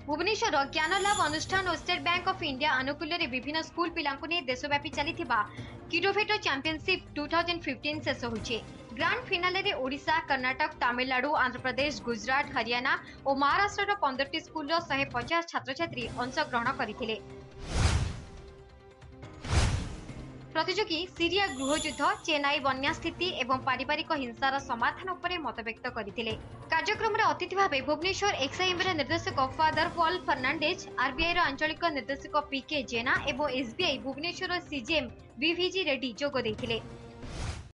भुवनेश्वर ज्ञानलाभ अनुष्ठान और state bank of India अनुकूल विभिन्न स्कूल पिलांकु ने देशव्यापी चलिथिबा किडोफेटो चैंपियनशिप 2015 शेष होइछे। ग्रांड फिनाले रे ओडिशा, कर्नाटक, तमिलनाडु, आंध्र प्रदेश, गुजरात, हरियाणा और महाराष्ट्र 15टी स्कूल 150 छात्र छात्री अंशग्रहण करथिले। प्रतियोगी सीरिया गृहयुद्ध, चेन्नई बन्या स्थिति एवं पारिवारिक हिंसार समाधान उपरे मत व्यक्त करथिले। कार्यक्रम रे अतिथि भावे भुवनेश्वर एक्सआईएम रे निर्देशक फादर पॉल फर्नांडेज, आरबीआई रो आंचलिक निर्देशक पीके जेना एवं SBI Bhubaneswar CGM VVG Reddy जोग देथिले।